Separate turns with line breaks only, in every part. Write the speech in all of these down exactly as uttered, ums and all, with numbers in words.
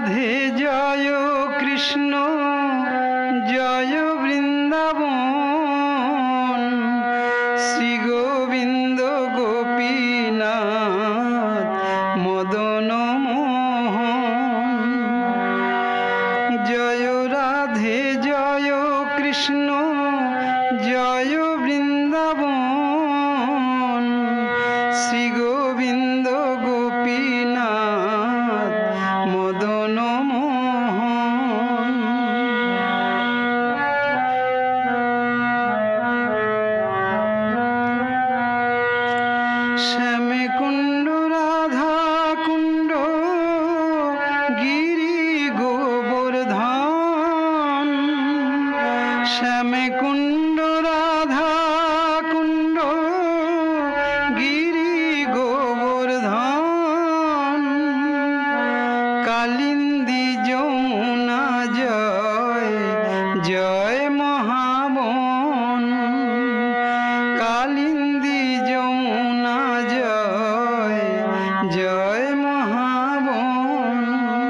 রাধে জয় কৃষ্ণ জয় বৃন্দাবন শ্রী গোবিন্দ গোপীনাথ মদন মোহন। জয় রাধে জয় কৃষ্ণ জয় বৃন্দাবন শ্রী গোবিন্দ গোপীনাথ মদন মোহন। শ্যামে কুণ্ড রাধা কুণ্ড গিরি গোবর্ধন শ্যামে কুণ্ড রাধা কুণ্ড গিরি গোবর্ধন কালিন্দী যমুনা জয় জয় মহাবন কালিন্দী যমুনা জয় জয় মহাবন।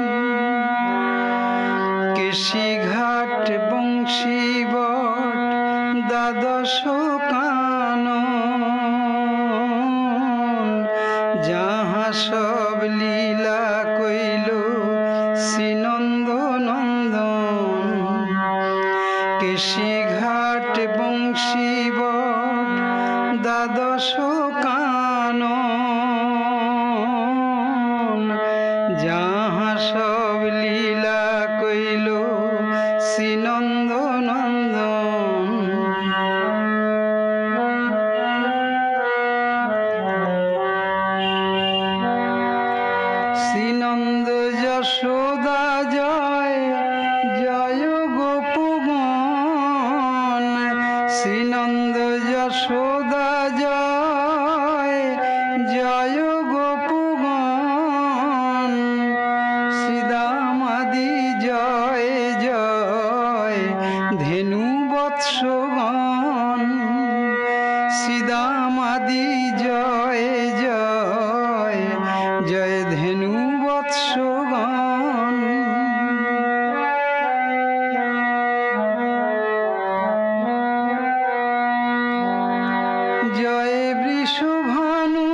কেশিঘাট বংশীবট দ্বাদশ কানন যাহা সব লীলা কইল শ্রীনন্দ নন্দন। কেশিঘাট বংশীবট দ্বাদশ কানন যাহা সব লীলা কইল শ্রীনন্দ নন্দন। শ্রীনন্দ যশোদা জয় জয় গোপগণ শ্রীনন্দ যশোদা জয় জয় গোপগণ শ্রীদামাদি জয় জয় ধেনু বৎসগণ শ্রীদামাদি জয় জয় জয় ধেনু বৎসগণ। জয় বৃষভানু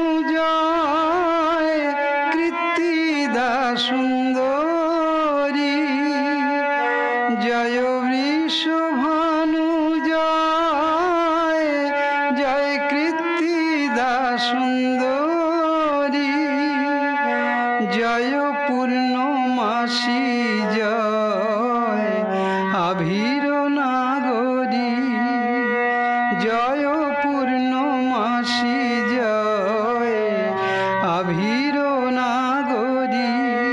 জয় কৃত্তিদা সুন্দরী জয় বৃষভানু জয় জয় কৃত্তিদা সুন্দরী জয় পূর্ণমাসী জয় আভীর নাগরী জয় পূর্ণমাসী জয় আভীর নাগরী।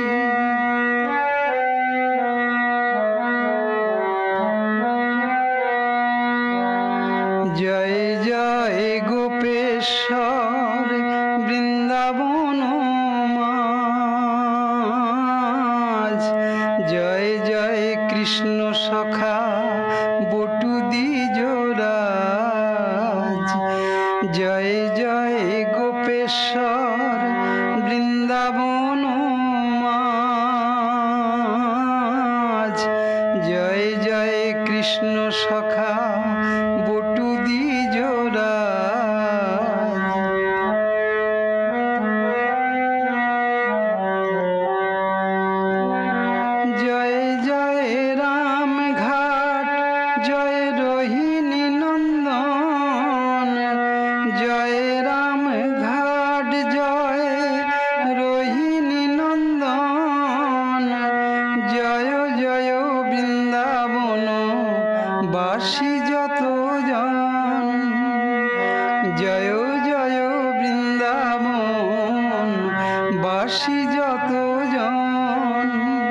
জয় জয় গোপেশ্বর বৃন্দাবন মাঝ জয় জয় কৃষ্ণ সখা বটু দ্বিজরাজ জয় জয় গোপেশ্বর বৃন্দাবন মাঝ জয় জয় কৃষ্ণ সখা বটু দ্বিজরাজ। জয় জয় রামঘাট জয় রোহিণী নন্দন জয় রামঘাট জয় রোহিণী নন্দন জয় জয় বৃন্দাবন বাসী যত জন জয় জয় বৃন্দাবন বাসী যত জন।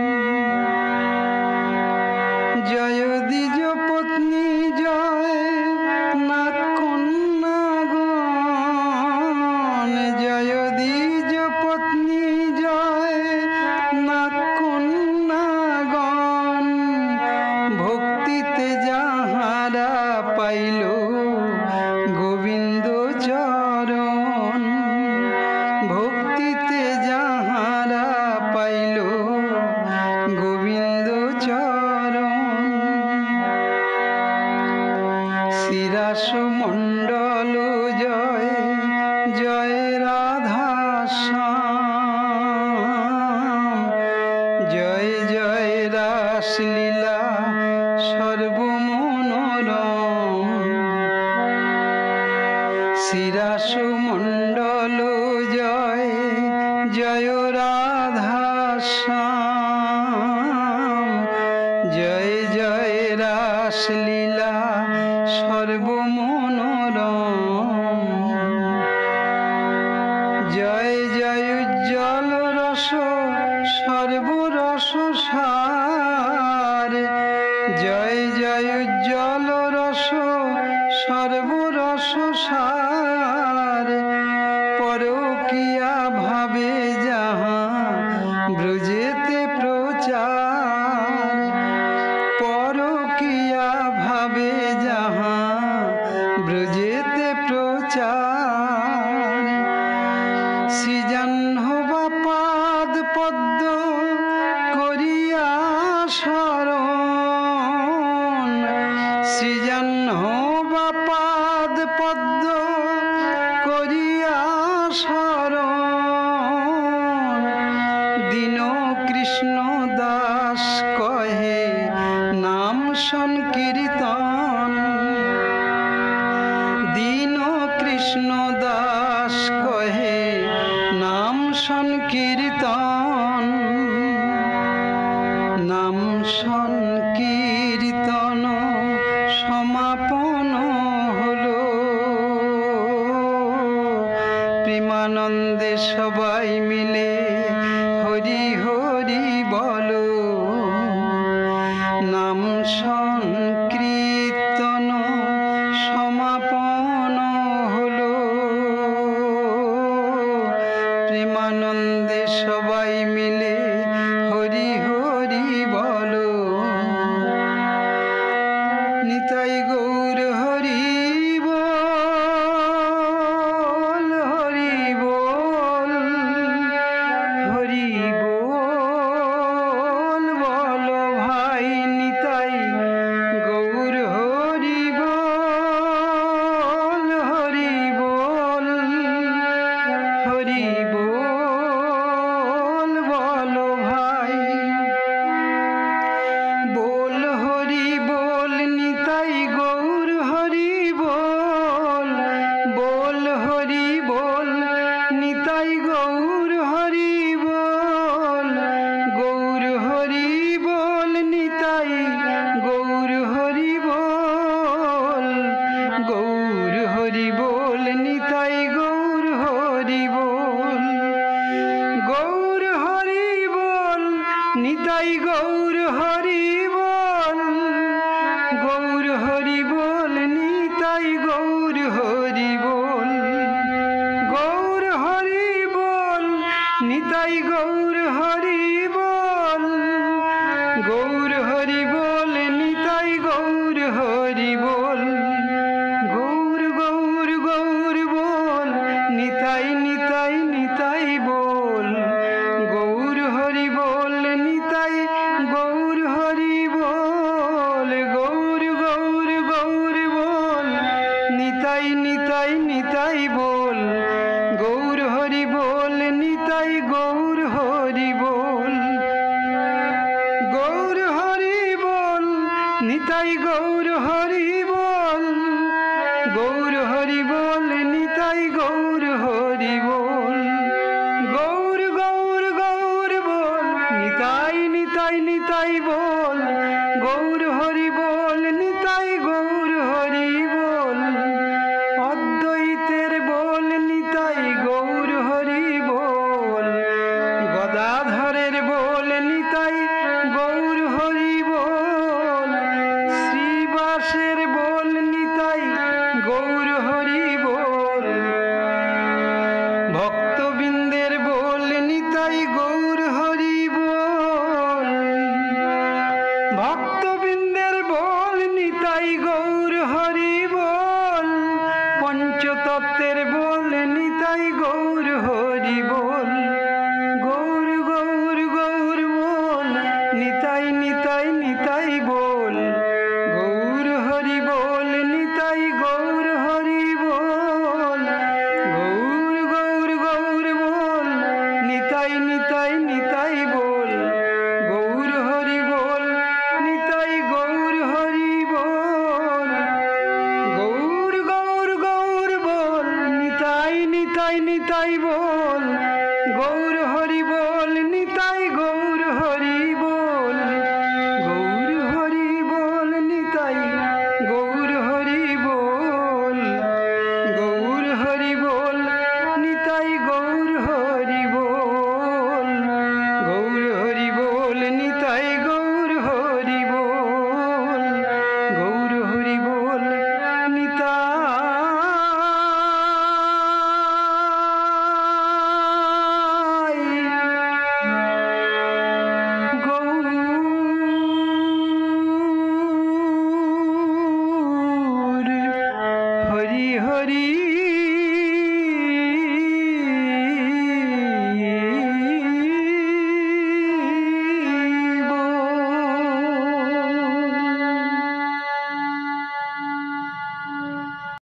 জয় দ্বিজ পত্নী জয় নাগ কন্যাগণ জয় দ্বিজ পত্নী জয় নাগ কন্যাগণ ভক্তিতে যাহারা পাইল গোবিন্দ চরণ ভক্তিতে যাহারা রাসলীলা সর্বমনোরম শিরাসমণ্ডল জয় জয় রাধা শ্যাম জয় জয় রাসলীলা সর্বমনোরম জয় জয় উজ্জ্বল রস সর্বরস সার জয় জয় উজ্জ্বল রস সর্বরস সার পরকিয়া ভাবে যাহা ব্রজেতে প্রচার পরকিয়া ভাবে যাহা ব্রজেতে প্রচার শ্রীজাহ্নবা পাদ পদ্ম করিয়া শরণ শ্রীজাহ্নবা পাদ পদ্ম করিয়া শরণ দীন কৃষ্ণ দাস কহে নাম সংকীর্তন দীন কৃষ্ণ দাস কহে নাম সংকীর্তন নাম সংকীর্তন সমাপন হলো প্রেমানন্দে সবাই মিলে হরি হরি বলো নাম সংকীর্তন সমাপন হলো প্রেমানন্দে সবাই মিলে হরি হরি বলো নিতাই গৌর হরি বল হরি বল হরি বল বলো ভাই নিতাই গৌর হরি বল হরি বল হরি বল বলো ভাই बोल हरि बोल निताई गौर हरि बोल बोल हरि बोल निताई गौर हरि बोल गौर हरि बोल निताई गौर हरि बोल गौर हरि बोल निताई गौर हरि बोल गौर हरि बोल निताई गौर हरि बोल गौर हरि बोल निताई गौर हरि बोल गौर हरि बोल निताई गौर हरि बोल गौर हरि बोल निताई गौर हरि बोल गौर गौर गौर बोल निताई निताई निताई बोल गौर हरि बोल निताई गौर हरि बोल गौर गौर गौर बोल निताई निताई निताई बोल गौर हरि बोल निताई गौर हरि बोल गौर हरि बोल निताई गौर हरि बोल गौर हरि बोल निताई गौर हरि बोल गौर गौर गौर बोल निताई निताई निताई बोल